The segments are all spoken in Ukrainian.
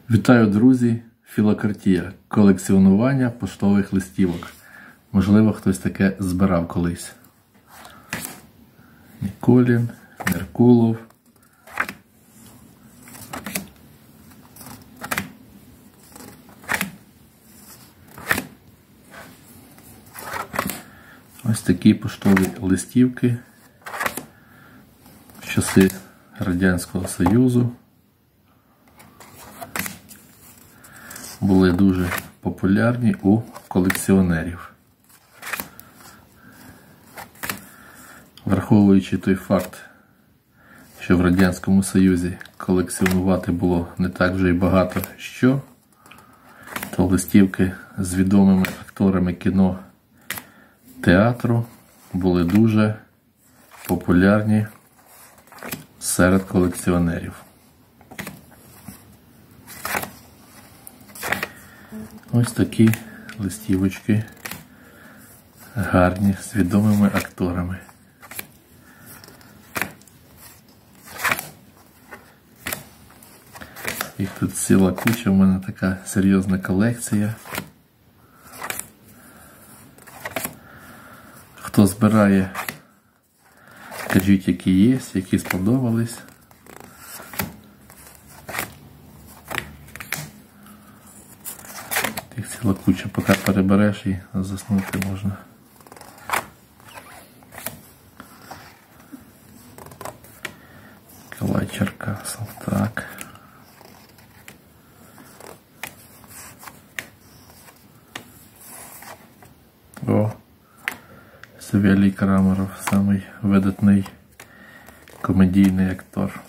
Вітаю, друзі! Філократія – колекціонування поштових листівок. Можливо, хтось таке збирав колись. Ніколін, Меркулов. Ось такі поштові листівки в часи Радянського Союзу були дуже популярні у колекціонерів. Враховуючи той факт, що в Радянському Союзі колекціонувати було не так вже й багато що, то листівки з відомими акторами кіно, театру були дуже популярні серед колекціонерів. Ось такі листівочки гарні, з відомими акторами. Їх тут ціла куча, в мене така серйозна колекція. Хто збирає, кажіть, які є, які сподобались. Їх ціла куча, поки перебереш і заснути можна. Николай Черкасов, так. О, Савелій Крамаров, самий видатний комедійний актор.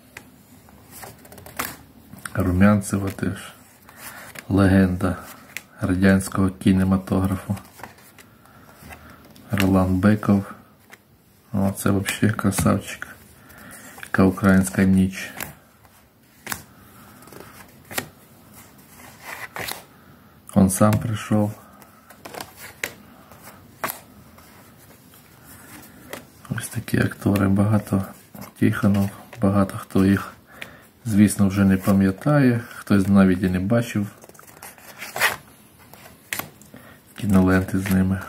Румянцева теж легенда радянського кінематографу. Ролан Беков. О, це взагалі красавчик. Яка українська ніч. Он сам прийшов. Ось такі актори, багато Тихонов, багато хто їх, звісно, вже не пам'ятає, хтось навіть і не бачив кіноленти з ними.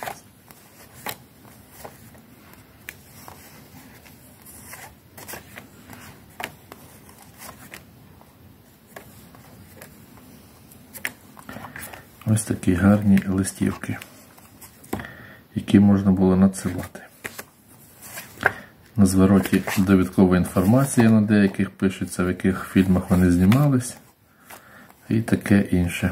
Ось такі гарні листівки, які можна було надсилати. На звороті довідкова інформація на деяких пишеться, в яких фільмах вони знімались і таке інше.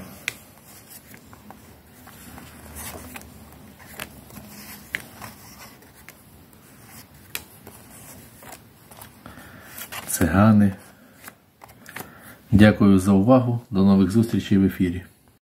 Цигани. Дякую за увагу. До нових зустрічей в ефірі.